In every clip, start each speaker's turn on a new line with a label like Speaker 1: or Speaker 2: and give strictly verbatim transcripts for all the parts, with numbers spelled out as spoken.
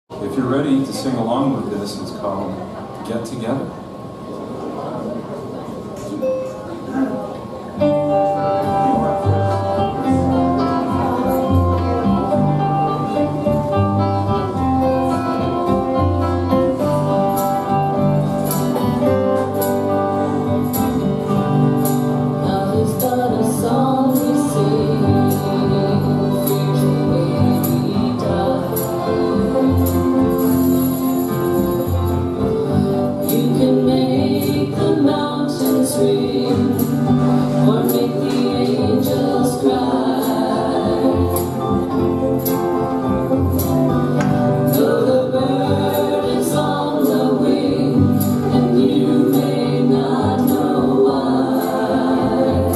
Speaker 1: If you're ready to sing along with this, it's called Get Together.
Speaker 2: Or make the angels cry. Though the bird is on the wing, and you may not know why.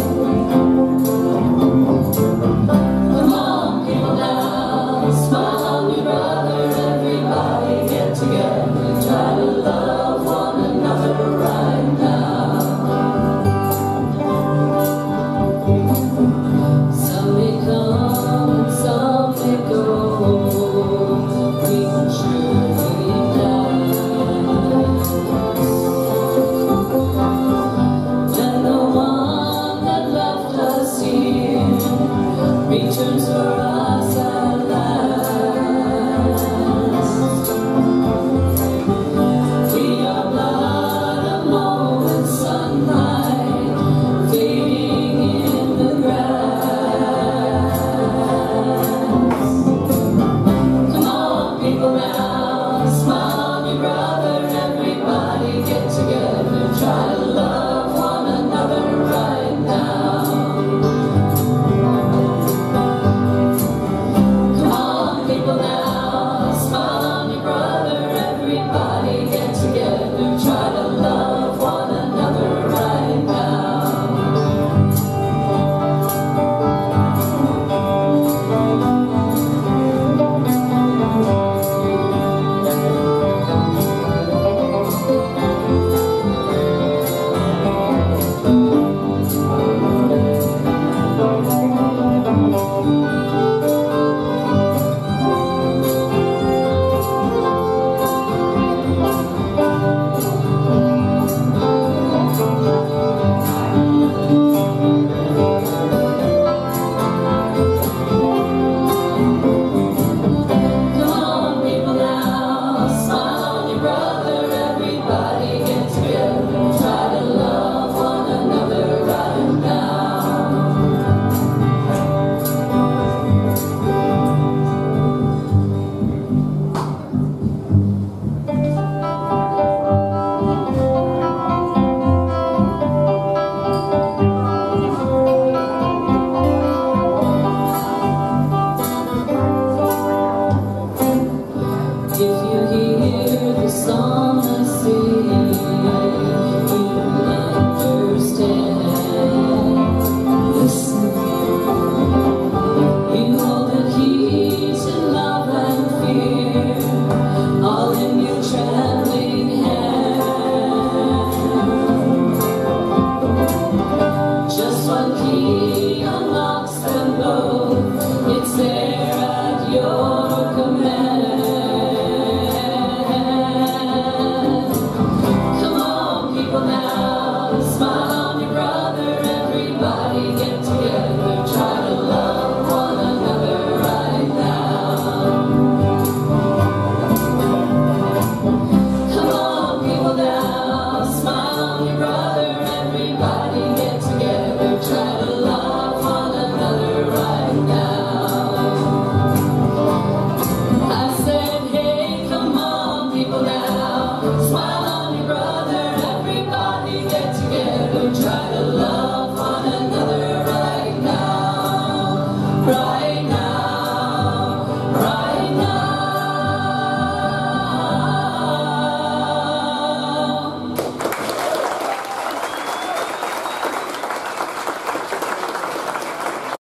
Speaker 2: Come on, people now, smile on your brother. Everybody get together, try to love one another right now. Some may come and some may go, we can surely die. When the one that left us here returns for us at last, we are blood, a moment, sunlight fading in the grass. People now, smile on your brother, everybody get together, try to love one another right now. Come on, people now, smile on your brother, everybody get together, try to love one another right now. Smile on your brother, everybody get together, try to love.